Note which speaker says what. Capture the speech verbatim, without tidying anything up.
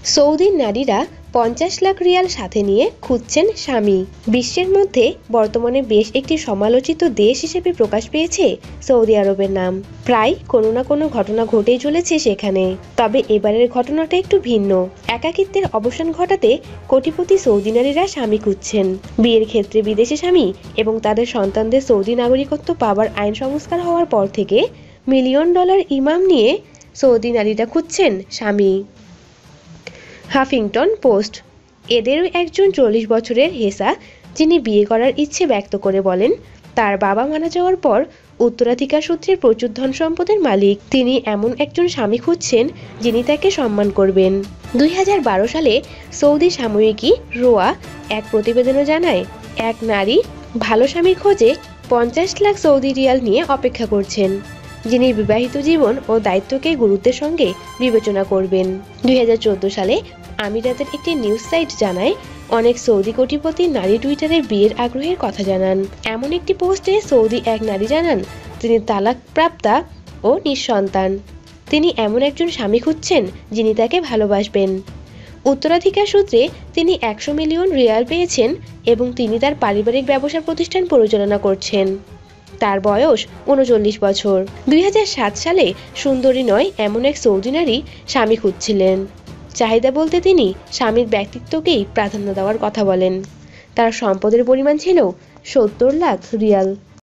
Speaker 1: সৌদির নারীরা পঞ্চাশ লাখ রিয়াল সাথে নিয়ে খুঁজছেন স্বামী। বিশ্বের মধ্যে বর্তমানে বেশ একটি সমালোচিত দেশ হিসেবে প্রকাশ পেয়েছে সৌদি আরবের নাম। প্রায় কোনো না কোনো ঘটনা ঘটেই চলেছে সেখানে। তবে এবারের ঘটনাটা একটু ভিন্ন। একাকিত্বের অবসান ঘটাতে কোটিপতি সৌদি নারীরা স্বামী খুঁজছেন। বিয়ের ক্ষেত্রে বিদেশি স্বামী এবং তাদের সন্তানদের সৌদি নাগরিকত্ব পাওয়ার আইন সংস্কার হওয়ার পর থেকে মিলিয়ন ডলার ইমাম নিয়ে সৌদি নারীরা খুঁজছেন স্বামী। Huffington Post. এদেরও একজন চল্লিশ বছরের হেসা, যিনি বিয়ে করার ইচ্ছে ব্যক্ত করে বলেন, তার বাবা মারা যাওয়ার পর উত্তরাধিকার সূত্রে প্রচুর ধন সম্পদের মালিক। তিনি এমন একজন স্বামী খুঁজছেন যিনি তাকে সম্মান করবেন। দুই হাজার বারো সালে সৌদি সাময়িকী রোয়া এক প্রতিবেদনে জানায়, এক নারী ভালো স্বামীর খোঁজে পঞ্চাশ লাখ সৌদি রিয়াল নিয়ে অপেক্ষা করছেন, যিনি বিবাহিত জীবন ও দায়িত্বকে গুরুত্বের সঙ্গে বিবেচনা করবেন। দুই হাজার চোদ্দ সালে আমিরাতের একটি নিউজ সাইট জানায়, অনেক সৌদি কোটিপতি নারী টুইটারে বিয়ের আগ্রহের কথা জানান। এমন একটি পোস্টে সৌদি এক নারী জানান, তিনি তালাকপ্রাপ্তা ও নিঃসন্তান। তিনি এমন একজন স্বামী খুঁজছেন যিনি তাকে ভালোবাসবেন। উত্তরাধিকার সূত্রে তিনি একশো মিলিয়ন রিয়াল পেয়েছেন এবং তিনি তার পারিবারিক ব্যবসা প্রতিষ্ঠান পরিচালনা করছেন। তার বয়স উনচল্লিশ বছর। দুই হাজার সাত সালে সুন্দরী নয় এমন এক সৌদি নারী স্বামী খুঁজছিলেন। চাহিদা বলতে তিনি স্বামীর ব্যক্তিত্বকেই প্রাধান্য দেওয়ার কথা বলেন। তার সম্পদের পরিমাণ ছিল সত্তর লাখ রিয়াল।